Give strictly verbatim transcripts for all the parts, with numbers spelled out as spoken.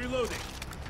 Reloading.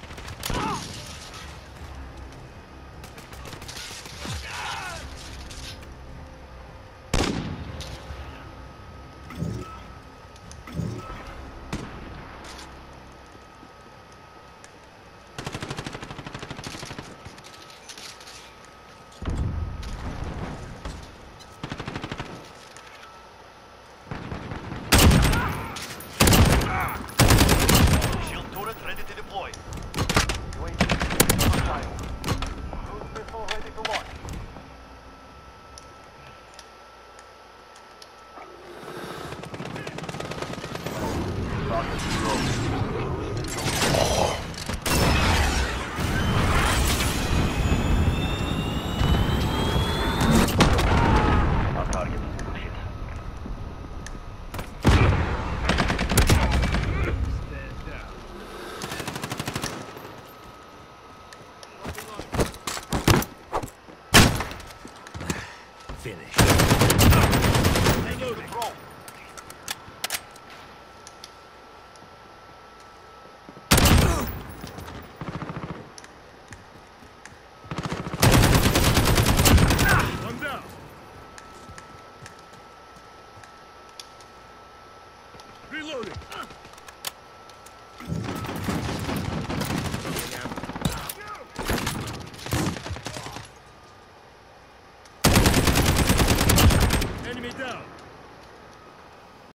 Shield turret ready to deploy. U A V on fire. Cruise missile ready to launch. Rocket Our target is bullshit. Stand down. Finish. Reloading. Control. One down. Reloading.